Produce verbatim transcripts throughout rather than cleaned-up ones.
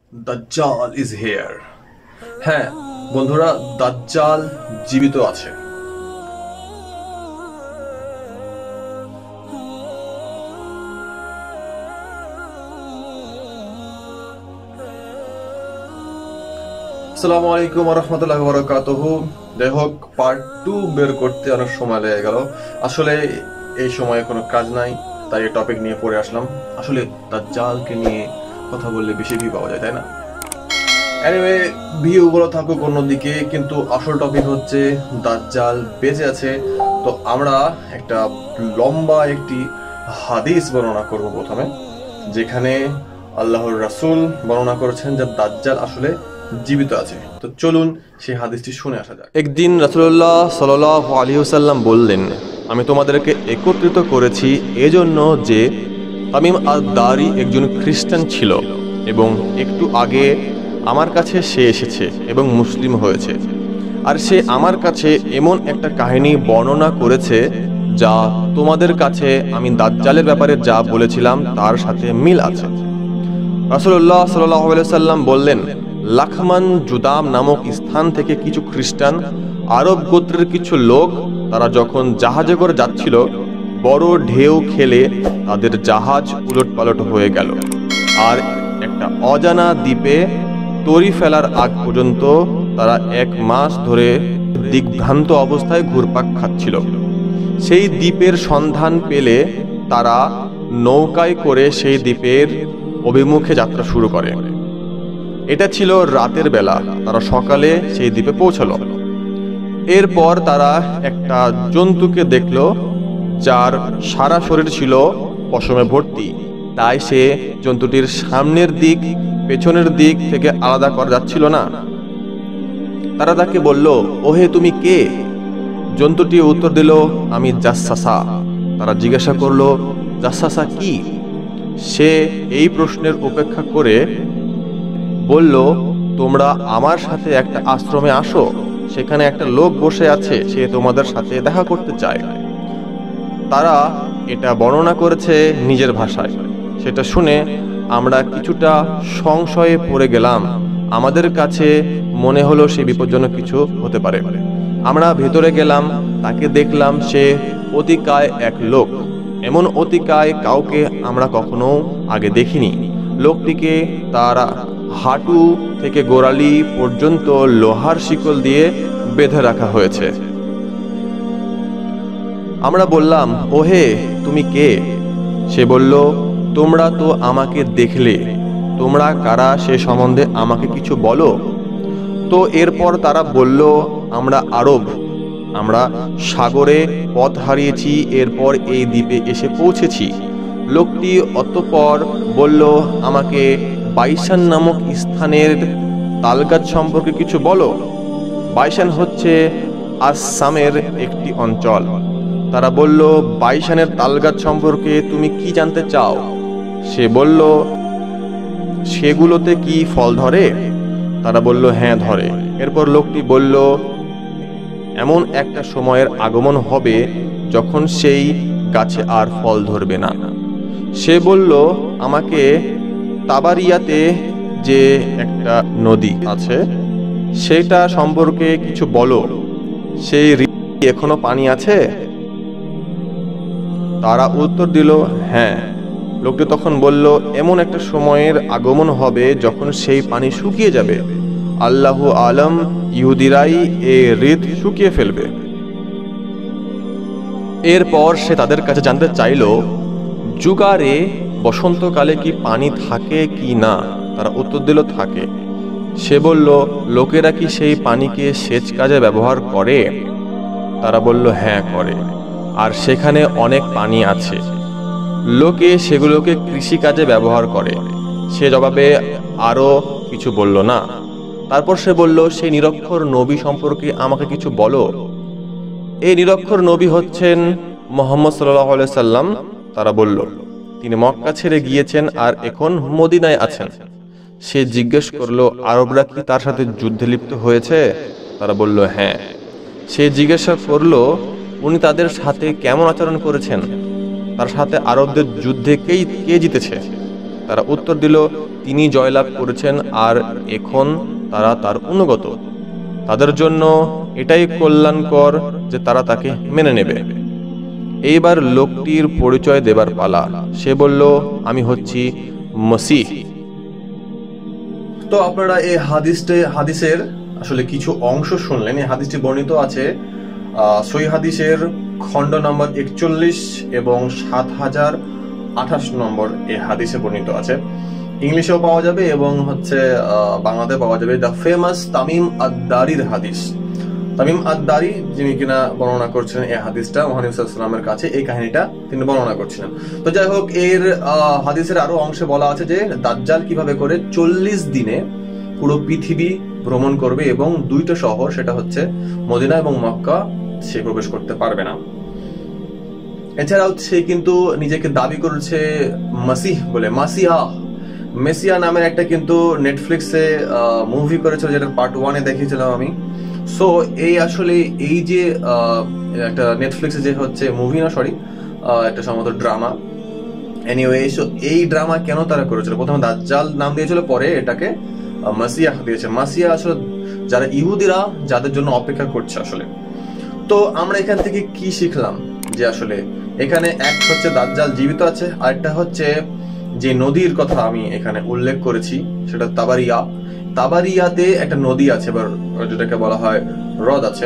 দাজ্জাল is here. হ্যাঁ বন্ধুরা, দাজ্জাল জীবিত আছে। আসসালামু আলাইকুম ওয়া রাহমাতুল্লাহি ওয়া বারাকাতুহু। যাই হোক, পার্ট টু বের করতে অনেক সময় লেগে গেল। আসলে এই সময়ে কোনো কাজ নাই, তাই এই টপিক নিয়ে পড়ে আসলাম। আসলে দাজ্জালকে নিয়ে কথা বললে বেশি ভিউ পাওয়া যায়, তাই না? এনিওয়ে, ভিউগুলো থাকুক অন্যদিকে, কিন্তু আসল টপিক হচ্ছে দাজ্জাল বেঁচে আছে। তো আমরা একটা লম্বা একটি হাদিস বর্ণনা করব প্রথমে, যেখানে আল্লাহর রাসূল বর্ণনা করেছেন যে দাজ্জাল আসলে জীবিত আছে। তো চলুন সেই হাদিসটি শুনে আসা যাক। একদিন রাসূলুল্লাহ সাল্লাল্লাহু আলাইহি ওয়াসাল্লাম বললেন, আমি তোমাদেরকে একত্রিত করেছি এজন্য যে তামিম আদ-দারি একজন খ্রিস্টান ছিল এবং একটু আগে আমার কাছে সে এসেছে এবং মুসলিম হয়েছে। আর সে আমার কাছে এমন একটা কাহিনী বর্ণনা করেছে যা তোমাদের কাছে আমি দাজ্জালের ব্যাপারে যা বলেছিলাম তার সাথে মিল আছে। রাসূলুল্লাহ সাল্লাল্লাহু আলাইহি ওয়াসাল্লাম বললেন, লাখমান জুদাম নামক স্থান থেকে কিছু খ্রিস্টান আরব গোত্রের কিছু লোক, তারা যখন জাহাজে করে যাচ্ছিল, বড় ঢেউ খেলে তাদের জাহাজ উলটপালট হয়ে গেল আর একটা অজানা দ্বীপে তরি ফেলার আগ পর্যন্ত তারা এক মাস ধরে দিগ্ভ্রান্ত অবস্থায় ঘুরপাক খাচ্ছিল। সেই দ্বীপের সন্ধান পেলে তারা নৌকায় করে সেই দ্বীপের অভিমুখে যাত্রা শুরু করে। এটা ছিল রাতের বেলা। তারা সকালে সেই দ্বীপে পৌঁছালো। এরপর তারা একটা জন্তুকে দেখল যার সারা শরীর ছিল পশমে ভর্তি, তাই সে জন্তুটির সামনের দিক পেছনের দিক থেকে আলাদা করা যাচ্ছিল না। তারা তাকে বলল, ওহে তুমি কে? জন্তুটি উত্তর দিল, আমি জাসসাসা। তারা জিজ্ঞাসা করলো, জাসসাসা কি? সে এই প্রশ্নের উপেক্ষা করে বলল, তোমরা আমার সাথে একটা আশ্রমে আসো, সেখানে একটা লোক বসে আছে, সে তোমাদের সাথে দেখা করতে চায়। তারা এটা বর্ণনা করেছে নিজের ভাষায়। সেটা শুনে আমরা কিছুটা সংশয়ে পড়ে গেলাম। আমাদের কাছে মনে হলো সে বিপজ্জনক কিছু হতে পারে। আমরা ভেতরে গেলাম, তাকে দেখলাম সে অতিকায় এক লোক। এমন অতিকায় কাউকে আমরা কখনো আগে দেখিনি। লোকটিকে তারা হাঁটু থেকে গোড়ালি পর্যন্ত লোহার শিকল দিয়ে বেঁধে রাখা হয়েছে। আমরা বললাম, ওহে তুমি কে? সে বলল, তোমরা তো আমাকে দেখলে, তোমরা কারা সে সম্বন্ধে আমাকে কিছু বলো। তো এরপর তারা বলল, আমরা আরব, আমরা সাগরে পথ হারিয়েছি, এরপর এই দ্বীপে এসে পৌঁছেছি। লোকটি অতঃপর বলল, আমাকে বাইশান নামক স্থানের তালগাছ সম্পর্কে কিছু বলো। বাইশান হচ্ছে আসামের একটি অঞ্চল। তারা বলল, বাইশানের তালগাছ সম্পর্কে তুমি কি জানতে চাও? সে বলল, সেগুলোতে কি ফল ধরে? তারা বলল, হ্যাঁ ধরে। এরপর লোকটি বলল, এমন একটা সময়ের আগমন হবে যখন সেই গাছে আর ফল ধরবে না। সে বলল, আমাকে তাবারিয়াতে যে একটা নদী আছে সেটা সম্পর্কে কিছু বলো। সেই হ্রদে এখনো পানি আছে? তারা উত্তর দিল, হ্যাঁ। লোকটি তখন বলল, এমন একটা সময়ের আগমন হবে যখন সেই পানি শুকিয়ে যাবে। আল্লাহু আলম, ইহুদিরাই এই হ্রদ শুকিয়ে ফেলবে। এরপর সে তাদের কাছে জানতে চাইল, যুগারে বসন্তকালে কি পানি থাকে কি না? তারা উত্তর দিল, থাকে। সে বলল, লোকেরা কি সেই পানিকে সেচ কাজে ব্যবহার করে? তারা বলল, হ্যাঁ করে। আর সেখানে অনেক পানি আছে, লোকে সেগুলোকে কৃষি কাজে ব্যবহার করে। সে জবাবে আরো কিছু বলল না। তারপর সে বলল, সেই নিরক্ষর নবী সম্পর্কে আমাকে কিছু বলো। এই নিরক্ষর নবী হচ্ছেন মুহাম্মদ সাল্লাল্লাহু আলাইহি সাল্লাম। তারা বলল, তিনি মক্কা ছেড়ে গিয়েছেন আর এখন মদিনায় আছেন। সে জিজ্ঞেস করলো, আরবরা কি তার সাথে যুদ্ধে লিপ্ত হয়েছে? তারা বলল, হ্যাঁ। সে জিজ্ঞাসা করলো, উনি তাদের সাথে কেমন আচরণ করেছেন? তার সাথে আরবদের যুদ্ধে কে কে জিতেছে? তারা উত্তর দিল, তিনি জয়লাভ করেছেন আর এখন তারা তার অনুগত। তাদের জন্য এটাই কল্যাণকর যে তারা তাকে মেনে নেবে। এইবার লোকটির পরিচয় দেবার পালা। সে বলল, আমি হচ্ছি মসিহ। তো আপনারা এই হাদিসে হাদিসের আসলে কিছু অংশ শুনলেন। এই হাদিসটি বর্ণিত আছে সহিহ হাদিসের খণ্ড নম্বর একচল্লিশ এবং সাত হাজার আঠাশ নম্বর এই হাদিসে বর্ণিত আছে। ইংলিশেও পাওয়া যাবে এবং হচ্ছে বাংলাতে পাওয়া যাবে। দ্য ফেমাস তামিম আদ-দারির হাদিস। তামিম আদ-দারি যিনি কিনা বর্ণনা করছিলেন এই হাদিসটা মুহাম্মদ সাল্লাল্লাহু আলাইহি ওয়াসাল্লামের কাছে, এই কাহিনীটা তিনি বর্ণনা করছিলেন। তো যাই হোক, এর হাদিসের আরো অংশে বলা আছে যে দাজ্জাল কিভাবে করে চল্লিশ দিনে পুরো পৃথিবী ভ্রমণ করবে এবং দুইটা শহর, সেটা হচ্ছে মদিনা এবং মক্কা, সে প্রবেশ করতে পারবে না। এছাড়াও সে কিন্তু নিজেকে দাবি করেছে মাসিহ বলে, মাসিহা মেসিয়া নামের একটা কিন্তু নেটফ্লিক্সে মুভি করেছিল, যেটা পার্ট ওয়ানে দেখিয়েছিলাম আমি। সো এই আসলে এই যে একটা নেটফ্লিক্সে যে হচ্ছে মুভি না সরি একটা সম্ভবত ড্রামা, এনিওয়ে, সো এই ড্রামা কেন তারা করেছিল? প্রথমে দাজ্জাল নাম দিয়েছিল, পরে এটাকে মাসিয়া দিয়েছে। মাসিয়া আসলে যারা ইহুদিরা যাদের জন্য অপেক্ষা করছে আসলে। তো আমরা এখান থেকে কি শিখলাম? যে আসলে এখানে এক হচ্ছে দাজ্জাল জীবিত আছে, আর একটা হচ্ছে যে নদীর কথা আমি এখানে উল্লেখ করেছি সেটা তাবারিয়া। তাবারিয়াতে একটা নদী আছে, বা যেটাকে বলা হয় হ্রদ আছে।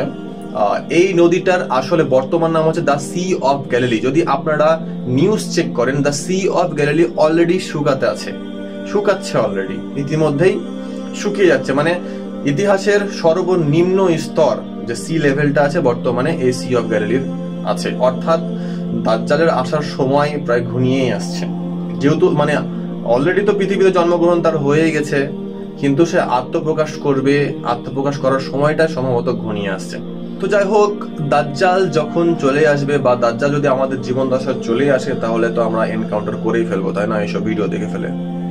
এই নদীটার আসলে বর্তমান নাম হচ্ছে দ্য সি অফ গ্যালিলি। যদি আপনারা নিউজ চেক করেন, the sea of Galilee already শুকাতে আছে, শুকাচ্ছে অলরেডি, ইতিমধ্যেই শুকিয়ে যাচ্ছে। মানে ইতিহাসের সর্বনিম্ন স্তর যে সি লেভেলটা আছে বর্তমানে এই সি অফ গ্যালিলির আছে। অর্থাৎ দাজ্জালের আসার সময় প্রায় ঘনিয়েই আসছে। যেহেতু মানে অলরেডি তো পৃথিবীতে জন্মগ্রহণ তার হয়ে গেছে, কিন্তু সে আত্মপ্রকাশ করবে, আত্মপ্রকাশ করার সময়টা সম্ভবত ঘনিয়ে আসছে। তো যাই হোক, দাজ্জাল যখন চলে আসবে বা দাজ্জাল যদি আমাদের জীবন দশায় চলে আসে, তাহলে তো আমরা এনকাউন্টার করেই ফেলবো, তাই না? এইসব ভিডিও দেখে ফেলে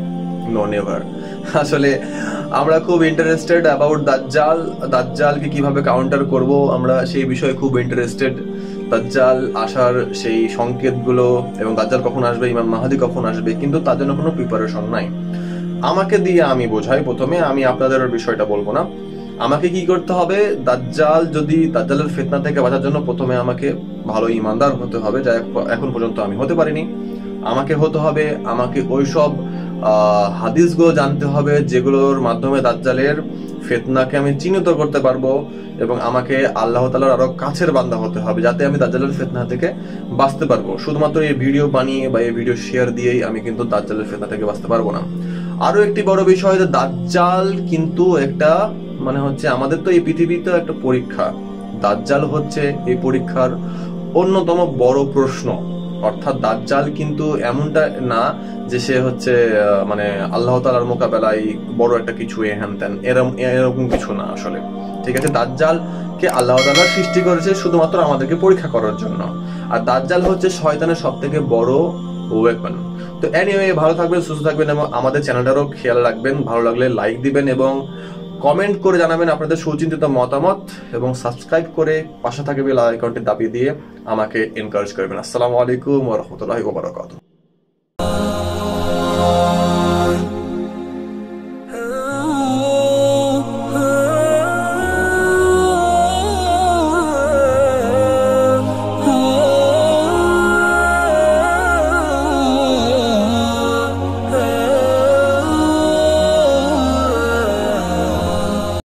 নো নেভার। আসলে আমরা খুব ইন্টারেস্টেড অ্যাবাউট দাজ্জাল, দাজ্জালকে কিভাবে কাউন্টার করব আমরা সেই বিষয়ে খুব ইন্টারেস্টেড। দাজ্জাল আসার সেই সংকেতগুলো এবং দাজ্জাল কখন আসবে, ইমাম মাহদি কখন আসবে, কিন্তু তার জন্য কোনো প্রিপারেশন নাই। আমাকে দিয়ে আমি বোঝাই, প্রথমে আমি আপনাদের বিষয়টা বলবো না। আমাকে কি করতে হবে? দাজ্জাল যদি দাজ্জালের ফিতনা থেকে বাঁচার জন্য প্রথমে আমাকে ভালো ইমানদার হতে হবে, যা এখন পর্যন্ত আমি হতে পারিনি। আমাকে হতে হবে, আমাকে ওইসব হাদিসগুলো জানতে হবে যেগুলোর মাধ্যমে দাজ্জালের ফিতনাকে আমি চিহ্নিত করতে পারবো, এবং আমাকে আল্লাহ তাআলার আরো কাছের বান্দা হতে হবে যাতে আমি দাজ্জালের ফিতনা থেকে বাঁচতে পারবো। শুধুমাত্র এই ভিডিও বানিয়ে বা এই ভিডিও শেয়ার দিয়েই আমি কিন্তু দাজ্জালের ফিতনা থেকে বাঁচতে পারবো না। আরো একটি বড় বিষয় যে দাজ্জাল কিন্তু একটা মানে হচ্ছে আমাদের তো এই পৃথিবীতে একটা পরীক্ষা, দাজ্জাল হচ্ছে এই পরীক্ষার অন্যতম বড় প্রশ্ন। অর্থাৎ দাজ্জাল কিন্তু এমনটা না যে সে হচ্ছে মানে আল্লাহ তাআলার মোকাবেলায় বড় একটা কিছু হ্যান ত্যান, এরকম এরকম কিছু না আসলে। ঠিক আছে, দাজ্জাল কে আল্লাহ তাআলা সৃষ্টি করেছে শুধুমাত্র আমাদেরকে পরীক্ষা করার জন্য, আর দাজ্জাল হচ্ছে শয়তানের সব থেকে বড় ওয়েপন। তো এনিওয়ে, ভালো থাকবেন, সুস্থ থাকবেন এবং আমাদের চ্যানেলটারও খেয়াল রাখবেন। ভালো লাগলে লাইক দিবেন এবং কমেন্ট করে জানাবেন আপনাদের সুচিন্তিত মতামত, এবং সাবস্ক্রাইব করে পাশে থাকা বেল আইকনটি দাবিয়ে দিয়ে আমাকে এনকারেজ করবেন। আসসালামু আলাইকুম ওয়া রাহমাতুল্লাহি ওয়া বারাকাতুহু।